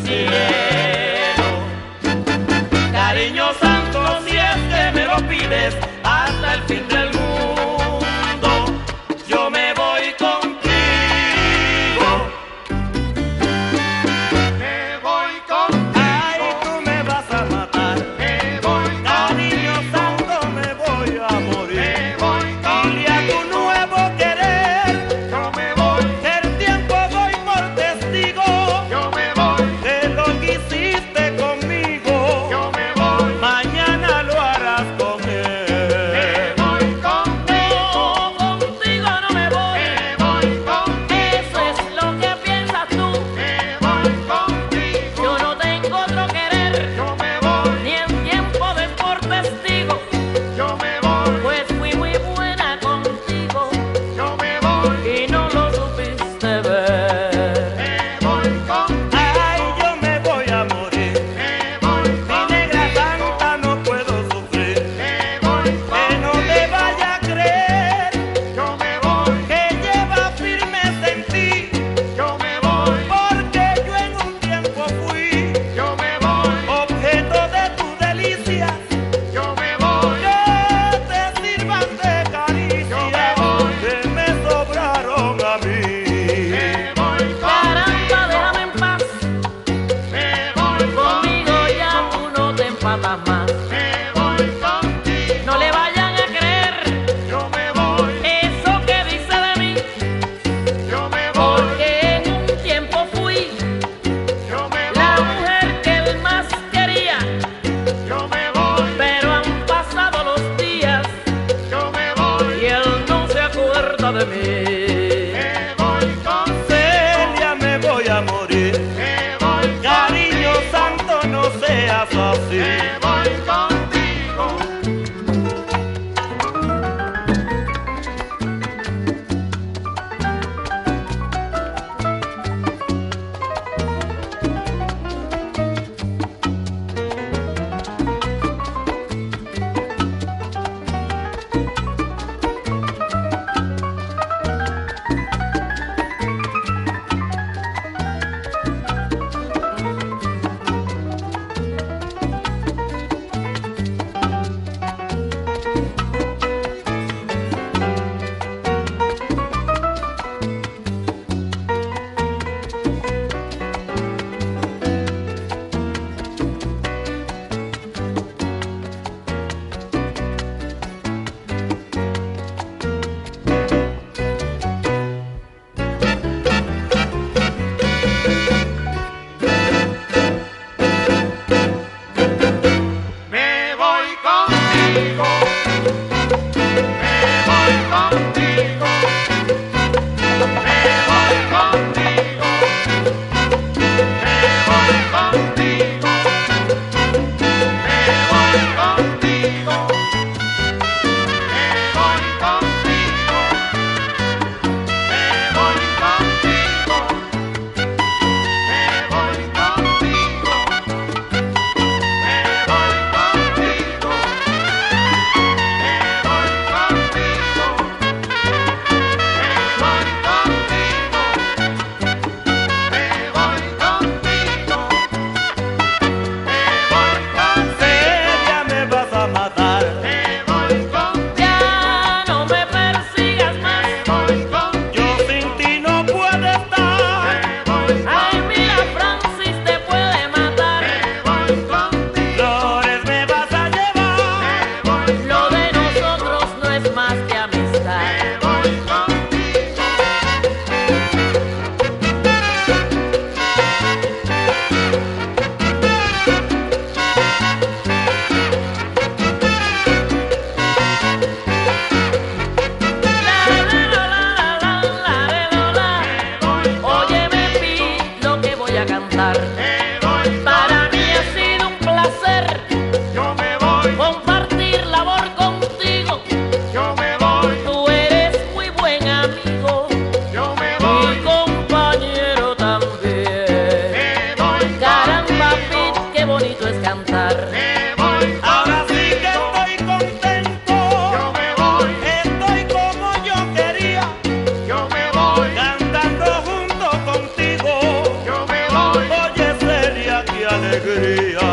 cielo. Cariño santo, si es que me lo pides, hasta el fin del mundo, yo me voy contigo. Me voy contigo. Ay, tú me vas a matar. Me voy Cariño contigo. santo, me voy a Me morir. voy Dile a tu contigo. nuevo querer, Yo me voy. el tiempo doy por testigo Yo me voy. de lo que hiciste conmigo. Yo me voy. Mañana lo harás con Me él. voy contigo. No, contigo no me voy. Me voy contigo. Eso es lo que piensas tú. Me voy contigo. Yo no tengo otro querer, Yo me voy. ni en tiempo de por testigo, Yo me voy. pues fui muy buena contigo Yo me voy. y no lo supiste ver. Me voy contigo. Ay, yo me voy a morir. Me voy Mi negra contigo. santa, no puedo sufrir. Me voy Que no te contigo. vaya a creer Yo me voy. que lleva firmes en ti. Yo me voy. Porque yo en un tiempo fui Yo me voy. objeto de tu delicia. Yo me voy. Que te sirvan de Yo me caricia voy. que me sobraron a mí. Me voy Caramba, déjame en paz, Me voy conmigo ya tú no te empatas más. Me voy contigo. No le vayan a creer Yo me voy. eso que dice de mí, Yo me voy. porque en un tiempo fui Yo me la voy. mujer que él más quería, Yo me voy. pero han pasado los días Yo me voy. y él no se acuerda de mí. Me voy contigo. Celia, me voy a morir. Me voy Cariño contigo. santo, no seas así. Me voy contigo. Me voy contigo. Me voy contigo. Me voy contigo. Me voy contigo. Me voy contigo. Me voy contigo. Me voy contigo. Me voy contigo. Me voy contigo. Me voy contigo. Cantando junto contigo. Yo me voy. Oye, Celia. alegría.